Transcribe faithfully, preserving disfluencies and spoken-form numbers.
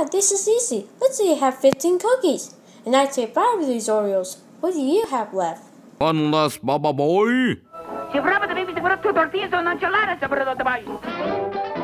Dad, this is easy. Let's say you have fifteen cookies, and I take five of these Oreos. What do you have left? One less, Baba boy. Si bravo, devi sicuro tu tortilla sono enchilada, se bravo,